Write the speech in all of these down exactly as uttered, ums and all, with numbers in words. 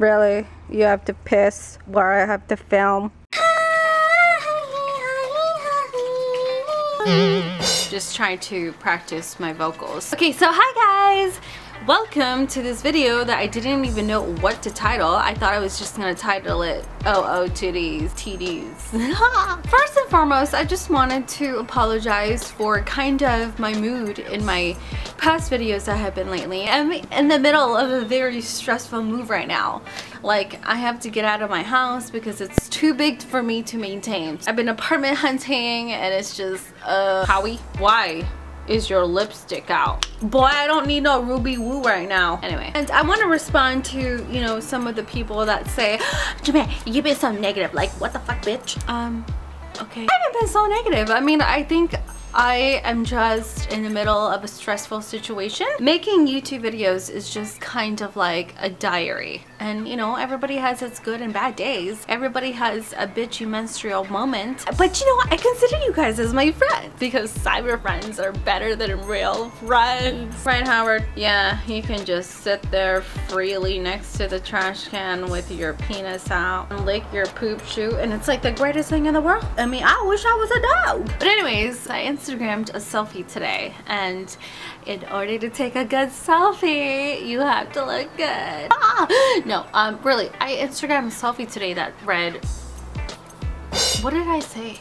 Really? You have to piss where I have to film? Just trying to practice my vocals. Okay, so hi guys! Welcome to this video that I didn't even know what to title. I thought I was just gonna title it O O T Ds, T Ds. First and foremost, I just wanted to apologize for kind of my mood in my past videos that have been lately. I'm in the middle of a very stressful move right now. Like, I have to get out of my house because it's too big for me to maintain. I've been apartment hunting and it's just, uh, Howie, why is your lipstick out? Boy, I don't need no Ruby Woo right now. Anyway, and I want to respond to, you know, some of the people that say, Jamie, you've been so negative. Like, what the fuck, bitch? Um, okay. I haven't been so negative. I mean, I think I am just in the middle of a stressful situation. Making YouTube videos is just kind of like a diary. And you know, everybody has its good and bad days. Everybody has a bitchy menstrual moment. But you know what? I consider you guys as my friends because cyber friends are better than real friends. Right, Howard? Yeah, you can just sit there freely next to the trash can with your penis out and lick your poop chute and it's like the greatest thing in the world. I mean, I wish I was a dog. But anyways, I Instagrammed a selfie today, and in order to take a good selfie you have to look good. Ah! No, um really, I Instagrammed a selfie today that read, what did I say?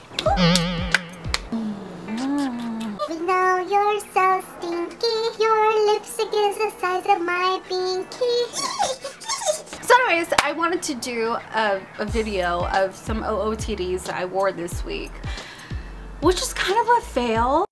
We know you're so stinky, your lipstick is the size of my pinky. So anyways, I wanted to do a, a video of some O O T Ds that I wore this week, which is kind of a fail.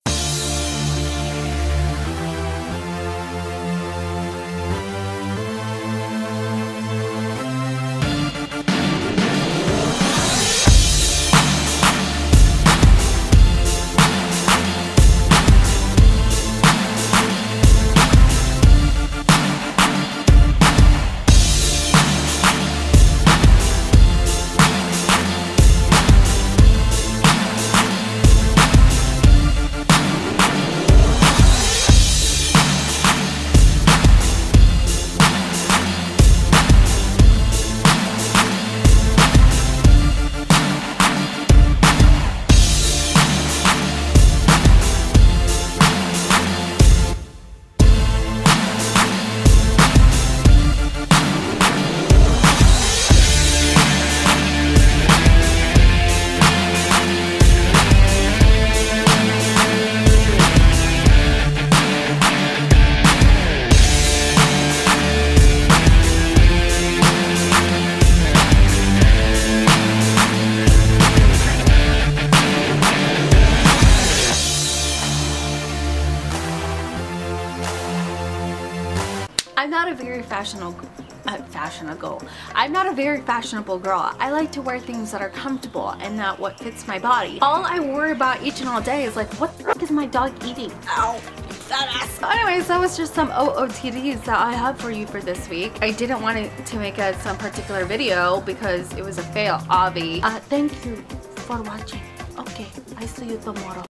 I'm not a very fashionable, uh, fashionable. I'm not a very fashionable girl. I like to wear things that are comfortable and not what fits my body. All I worry about each and all day is like, what the fuck is my dog eating? Ow, fat ass. Anyways, that was just some O O T Ds that I have for you for this week. I didn't want it to make a, some particular video because it was a fail, obvi. Uh, thank you for watching. Okay, I see you tomorrow.